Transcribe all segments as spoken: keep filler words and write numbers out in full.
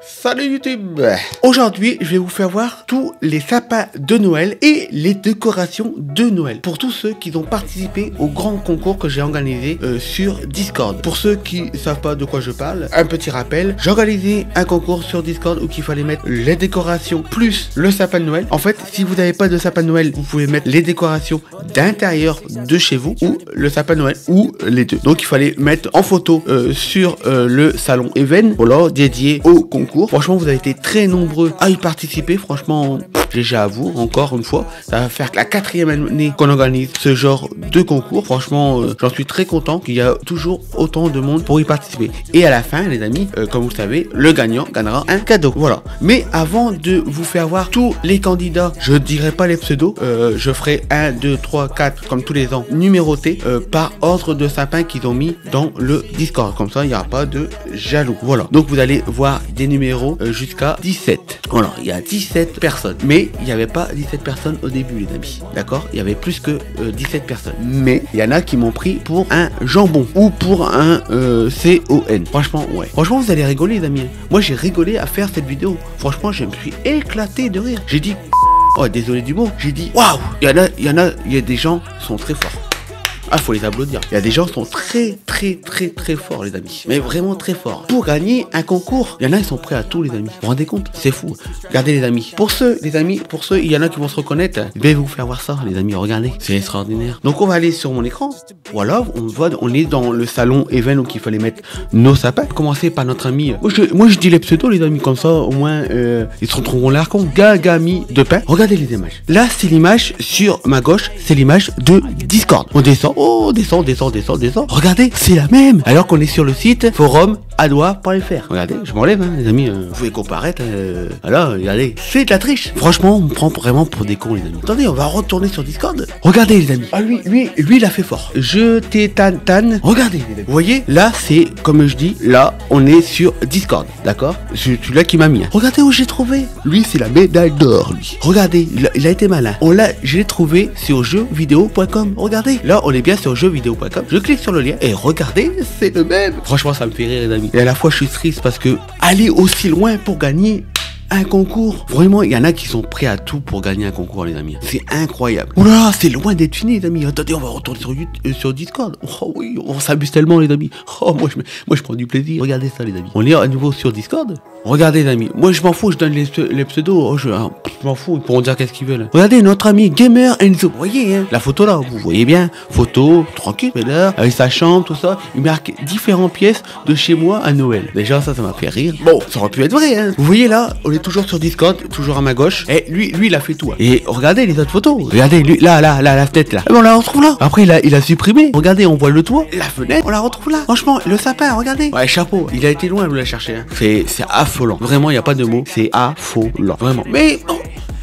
Salut YouTube. Aujourd'hui, je vais vous faire voir tous les sapins de Noël et les décorations de Noël. Pour tous ceux qui ont participé au grand concours que j'ai organisé euh, sur Discord. Pour ceux qui ne savent pas de quoi je parle, un petit rappel. J'ai organisé un concours sur Discord où il fallait mettre les décorations plus le sapin de Noël. En fait, si vous n'avez pas de sapin de Noël, vous pouvez mettre les décorations d'intérieur de chez vous ou le sapin de Noël ou les deux. Donc, il fallait mettre en photo euh, sur euh, le salon Even, voilà, dédié au concours. Franchement, vous avez été très nombreux à y participer. Franchement, déjà à vous, encore une fois. Ça va faire la quatrième année qu'on organise ce genre de concours. Franchement, euh, j'en suis très content qu'il y a toujours autant de monde pour y participer. Et à la fin, les amis, euh, comme vous le savez, le gagnant gagnera un cadeau. Voilà. Mais avant de vous faire voir tous les candidats, je dirai pas les pseudos. Euh, je ferai un, deux, trois, quatre, comme tous les ans, numérotés euh, par ordre de sapin qu'ils ont mis dans le Discord. Comme ça, il n'y aura pas de jaloux. Voilà. Donc, vous allez voir des numéros euh, jusqu'à dix-sept. Voilà, il y a dix-sept personnes. Mais il n'y avait pas dix-sept personnes au début, les amis. D'accord? Il y avait plus que euh, dix-sept personnes. Mais il y en a qui m'ont pris pour un jambon ou pour un euh, C O N. Franchement, ouais. Franchement, vous allez rigoler, les amis. Moi, j'ai rigolé à faire cette vidéo. Franchement, je me suis éclaté de rire. J'ai dit, oh, désolé du mot. J'ai dit, waouh! Il y en a, il y en a, il y a des gens qui sont très forts. Ah, faut les applaudir. Il y a des gens qui sont très, très, très, très forts, les amis. Mais vraiment très forts. Pour gagner un concours, il y en a, ils sont prêts à tout, les amis. Vous vous rendez compte? C'est fou. Regardez, les amis. Pour ceux, les amis, pour ceux, il y en a qui vont se reconnaître. Je vais vous faire voir ça, les amis. Regardez. C'est extraordinaire. Donc, on va aller sur mon écran. Voilà, on voit, on est dans le salon Even où il fallait mettre nos sapins. Commencer par notre ami. Moi, je, moi, je dis les pseudos, les amis. Comme ça, au moins, euh, ils se retrouveront l'air con. Gagami de pain. Regardez les images. Là, c'est l'image sur ma gauche. C'est l'image de Discord. On descend. Oh, descend, descend, descend, descend. Regardez, c'est la même. Alors qu'on est sur le site forum adoua point f r. Regardez, je m'enlève, hein, les amis. Euh, vous pouvez comparaître. Euh, alors, regardez, c'est de la triche. Franchement, on me prend vraiment pour des cons, les amis. Attendez, on va retourner sur Discord. Regardez, les amis. Ah, lui, lui, lui, il a fait fort. Je t'étane, tan. Regardez, les amis. Vous voyez, là, c'est, comme je dis, là, on est sur Discord. D'accord? C'est celui-là qui m'a mis. Hein. Regardez où j'ai trouvé. Lui, c'est la médaille d'or, lui. Regardez, il a, il a été malin. On l'a, je l'ai trouvé sur jeux vidéo point com. Regardez, là, on est bien sur jeux vidéo point com. Je clique sur le lien et regardez, c'est le même. Franchement, ça me fait rire, les amis. Et à la fois, je suis triste parce que aller aussi loin pour gagner un concours, vraiment, il y en a qui sont prêts à tout pour gagner un concours, les amis. C'est incroyable. Oula, c'est loin d'être fini, les amis. Attendez, on va retourner sur, euh, sur Discord. Oh oui, on s'amuse tellement, les amis. Oh, moi je, moi, je prends du plaisir. Regardez ça, les amis. On est à nouveau sur Discord. Regardez, les amis. Moi, je m'en fous, je donne les, les pseudos. Oh, je, hein, je m'en fous, ils pourront dire qu'est-ce qu'ils veulent. Regardez, notre ami Gamer Enzo. Vous voyez, hein, la photo là, vous voyez bien. Photo, tranquille, mais là, avec sa chambre, tout ça. Il marque différentes pièces de chez moi à Noël. Déjà, ça, ça m'a fait rire. Bon, ça aurait pu être vrai, hein. Vous voyez là, on est toujours sur Discord, toujours à ma gauche. Et lui, lui, il a fait tout. Hein. Et regardez les autres photos. Regardez, lui, là, là, là, la fenêtre là. Et on la retrouve là. Après, il a, il a supprimé. Regardez, on voit le toit, la fenêtre, on la retrouve là. Franchement, le sapin, regardez. Ouais, chapeau. Il a été loin de la chercher. Hein. C'est, c'est affolant. Vraiment, il n'y a pas de mots. C'est affolant. Vraiment. Mais oh.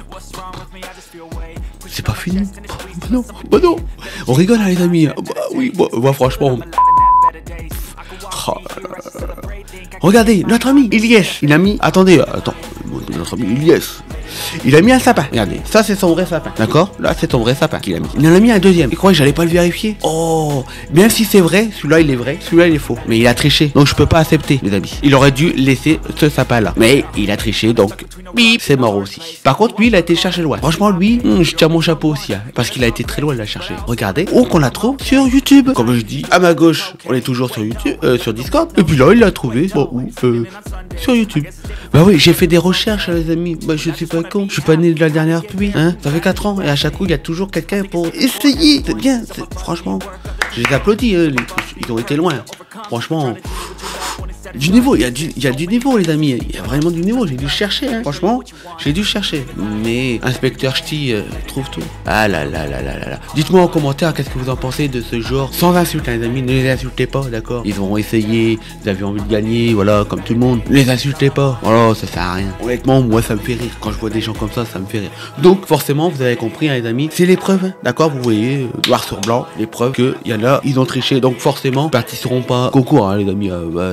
C'est pas fini. Bah non, bah non. On rigole, hein, les amis. Bah oui, bah, bah franchement. Oh, euh... Regardez, notre ami Ilyes, il a mis, attendez, attends, notre ami Ilyes, il a mis un sapin, regardez, ça c'est son vrai sapin, d'accord? Là c'est son vrai sapin qu'il a mis. Il en a mis un deuxième, il croyait que j'allais pas le vérifier. Oh, même si c'est vrai, celui-là il est vrai, celui-là il est faux. Mais il a triché, donc je peux pas accepter, les amis. Il aurait dû laisser ce sapin là, mais il a triché, donc bip, c'est mort aussi. Par contre, lui il a été chercher loin. Franchement, lui, hum, je tiens mon chapeau aussi, hein, parce qu'il a été très loin de la chercher. Regardez, où qu'on la trouve sur YouTube. Comme je dis, à ma gauche, on est toujours sur YouTube, euh, sur Discord, et puis là il l'a trouvé, bon, où euh, sur YouTube. Bah oui, j'ai fait des recherches, les amis. Bah je suis pas con. Je suis pas né de la dernière pluie. Hein, ça fait quatre ans. Et à chaque coup, il y a toujours quelqu'un pour essayer. C'est bien. Franchement, je les applaudis. Hein, les... Ils ont été loin. Franchement. Du niveau, il y, a du, il y a du niveau, les amis. Il y a vraiment du niveau. J'ai dû chercher, hein. Franchement, j'ai dû chercher. Mais inspecteur Ch'ti euh, trouve tout. Ah là là là là là là. Dites-moi en commentaire qu'est-ce que vous en pensez de ce genre. Sans insultes, hein, les amis. Ne les insultez pas, d'accord. Ils ont essayé. Ils avaient envie de gagner, voilà, comme tout le monde. Ne les insultez pas. Voilà, ça sert à rien. Honnêtement, moi, ça me fait rire. Quand je vois des gens comme ça, ça me fait rire. Donc, forcément, vous avez compris, hein, les amis. C'est l'épreuve, hein, d'accord. Vous voyez, euh, noir sur blanc, l'épreuve qu'il y en a, ils ont triché. Donc, forcément, ils participeront pas au concours, hein, les amis. Euh, bah, oui.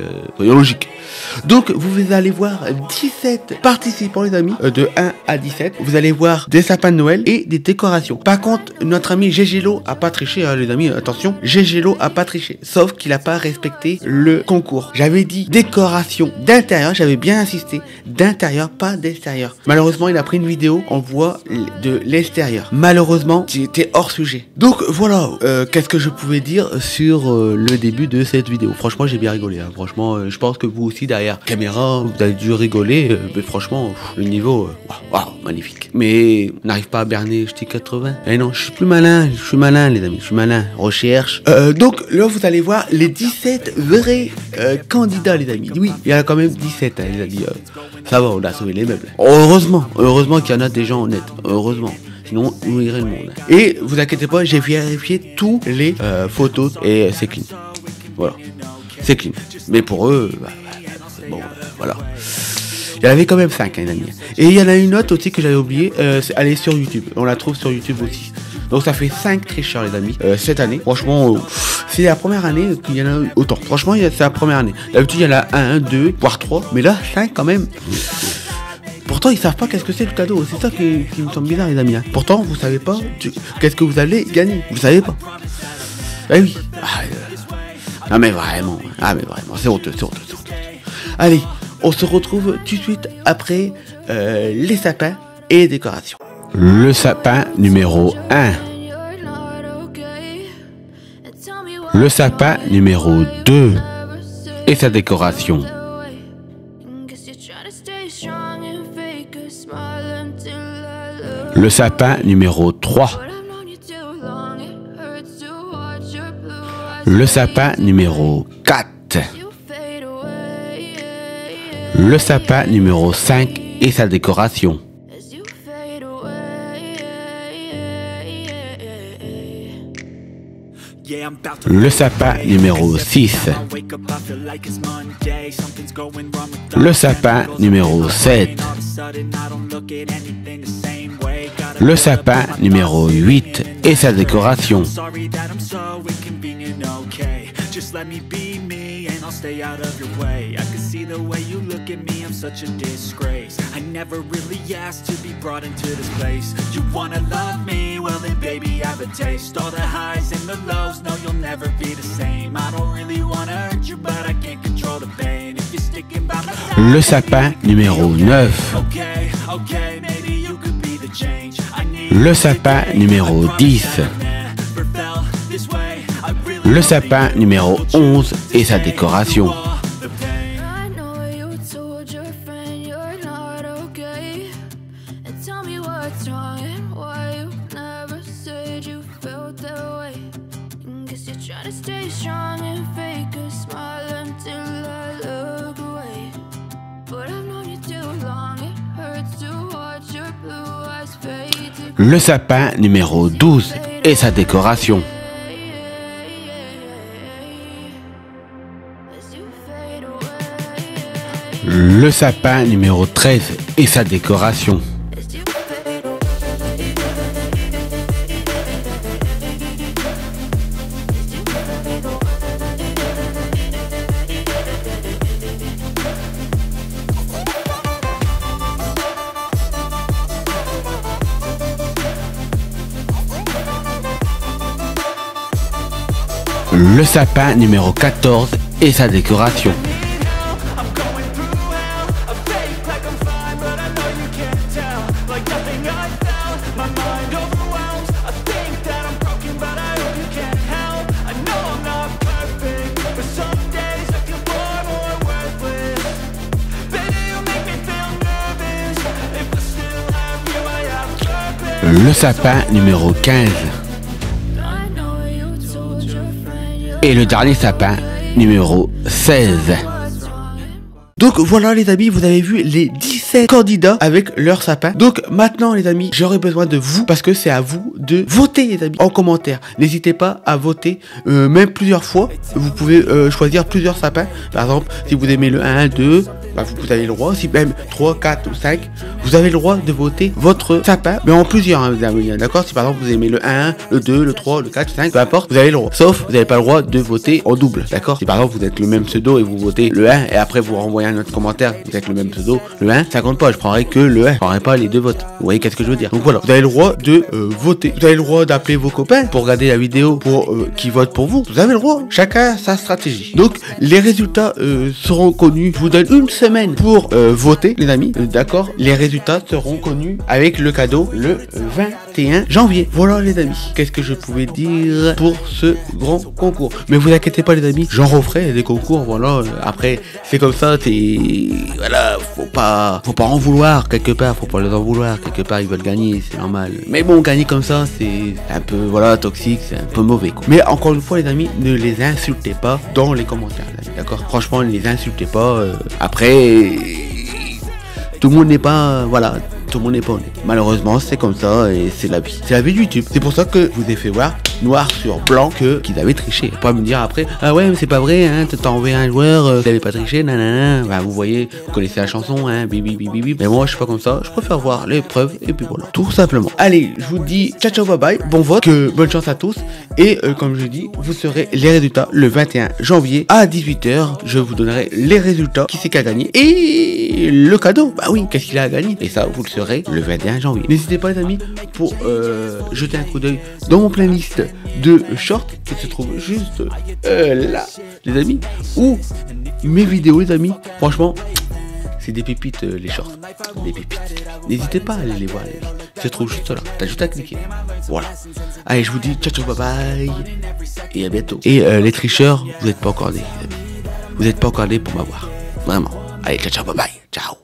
euh, soyons logiques. Donc vous allez voir dix-sept participants les amis, euh, de un à dix-sept. Vous allez voir des sapins de Noël et des décorations. Par contre, notre ami Gegelo a pas triché, hein, les amis, attention. Gegelo a pas triché, sauf qu'il a pas respecté le concours. J'avais dit décoration d'intérieur, j'avais bien insisté, d'intérieur, pas d'extérieur. Malheureusement, il a pris une vidéo, on voit de l'extérieur. Malheureusement, j'étais hors sujet. Donc voilà, euh, qu'est-ce que je pouvais dire sur euh, le début de cette vidéo. Franchement, j'ai bien rigolé. Hein. Franchement, euh, je pense que vous aussi derrière caméra, vous avez dû rigoler. Euh, mais franchement, pff, le niveau, euh, waouh, wow, magnifique. Mais on n'arrive pas à berner, je dis quatre-vingts. Eh non, je suis plus malin, je suis malin les amis, je suis malin. Recherche. Euh, donc là, vous allez voir les dix-sept vrais euh, candidats les amis. Oui, il y en a quand même dix-sept, hein, il a dit. Euh, ça va, on a sauvé les meubles. Heureusement, heureusement qu'il y en a des gens honnêtes. Heureusement. Sinon, on irait le monde. Et vous inquiétez pas, j'ai vérifié tous les euh, photos et c'est clean. Voilà. C'est clean. Mais pour eux, bah, bah, bon, euh, voilà. Il y en avait quand même cinq, hein, les amis. Et il y en a une autre aussi que j'avais oublié. Euh, elle est sur YouTube. On la trouve sur YouTube aussi. Donc ça fait cinq tricheurs, les amis, euh, cette année. Franchement, euh, c'est la première année qu'il y en a autant. Franchement, c'est la première année. D'habitude, il y en a un, deux, voire trois. Mais là, cinq quand même. Pourtant, ils savent pas qu'est-ce que c'est le cadeau. C'est ça qui, qui me semble bizarre, les amis. Hein. Pourtant, vous savez pas qu'est-ce que vous allez gagner. Vous savez pas. Eh oui. Ah, euh... ah mais vraiment. Ah mais vraiment. C'est honteux, c'est honteux, c'est honteux. Allez, on se retrouve tout de suite après euh, les sapins et les décorations. Le sapin numéro un. Le sapin numéro deux. Et sa décoration. Le sapin numéro trois. Le sapin numéro quatre. Le sapin numéro cinq et sa décoration. Le sapin numéro six. Le sapin numéro sept. Le sapin numéro huit et sa décoration. Le sapin numéro neuf. Le sapin numéro dix. Le sapin numéro onze et sa décoration. Le sapin numéro douze et sa décoration. Le sapin numéro treize et sa décoration. Le sapin numéro quatorze et sa décoration. Le sapin numéro quinze. Et le dernier sapin numéro seize. Donc voilà les amis, vous avez vu les dix-sept candidats avec leur sapin. Donc maintenant les amis, j'aurai besoin de vous parce que c'est à vous de voter les amis en commentaire. N'hésitez pas à voter euh, même plusieurs fois. Vous pouvez euh, choisir plusieurs sapins. Par exemple, si vous aimez le un, deux, bah, vous, vous avez le droit, si même trois, quatre ou cinq, vous avez le droit de voter votre sapin, mais en plusieurs, hein, d'accord? Si par exemple vous aimez le un, le deux, le trois, le quatre, le cinq, peu importe, vous avez le droit. Sauf, vous n'avez pas le droit de voter en double, d'accord? Si par exemple vous êtes le même pseudo et vous votez le un, et après vous renvoyez un autre commentaire, vous êtes le même pseudo, le un, ça compte pas, je prendrai que le un, je prendrai pas les deux votes. Vous voyez qu'est-ce que je veux dire? Donc voilà, vous avez le droit de euh, voter. Vous avez le droit d'appeler vos copains pour regarder la vidéo, pour euh, qui votent pour vous. Vous avez le droit. Chacun sa stratégie. Donc les résultats euh, seront connus. Je vous donne une semaine pour euh, voter, les amis. Euh, D'accord. Les résultats seront connus avec le cadeau le vingt et un janvier. Voilà les amis. Qu'est-ce que je pouvais dire pour ce grand concours? Mais vous inquiétez pas les amis, j'en referai des concours. Voilà. Euh, après c'est comme ça. C'est voilà. Faut pas, faut pas en vouloir quelque part. Faut pas les en vouloir quelque part. Ils veulent gagner, c'est normal. Mais bon, gagner comme ça, c'est un peu voilà toxique, c'est un peu mauvais quoi. Mais encore une fois les amis, ne les insultez pas dans les commentaires, d'accord? Franchement, ne les insultez pas. Euh, après, tout le monde n'est pas voilà. Tout le monde n'est pas honnête. Malheureusement, c'est comme ça et c'est la vie. C'est la vie de YouTube. C'est pour ça que je vous ai fait voir noir sur blanc que qu'ils avaient triché. Pas me dire après, ah ouais, mais c'est pas vrai, hein, t'as envoyé un joueur, euh, vous n'avez pas triché, nanana. Bah, vous voyez, vous connaissez la chanson, hein, bibi, bibi, bibi. Mais moi, je suis pas comme ça. Je préfère voir les preuves et puis voilà. Tout simplement. Allez, je vous dis ciao, ciao, bye bye. Bon vote, que bonne chance à tous. Et euh, comme je dis, vous saurez les résultats le vingt et un janvier à dix-huit heures. Je vous donnerai les résultats, qui c'est qui a gagné et le cadeau. Bah oui, qu'est-ce qu'il a gagné? Et ça, vous le saurez le vingt et un janvier. N'hésitez pas les amis pour euh, jeter un coup d'œil dans mon playlist de shorts qui se trouve juste euh, là les amis, ou mes vidéos les amis. Franchement c'est des pépites euh, les shorts, des pépites. N'hésitez pas à aller les voir, ils se trouvent juste là, t'as juste à cliquer. Voilà. Allez, je vous dis ciao ciao bye bye et à bientôt. Et euh, les tricheurs, vous n'êtes pas encore nés les amis. Vous n'êtes pas encore nés pour m'avoir. Vraiment. Allez, ciao ciao bye bye. Ciao.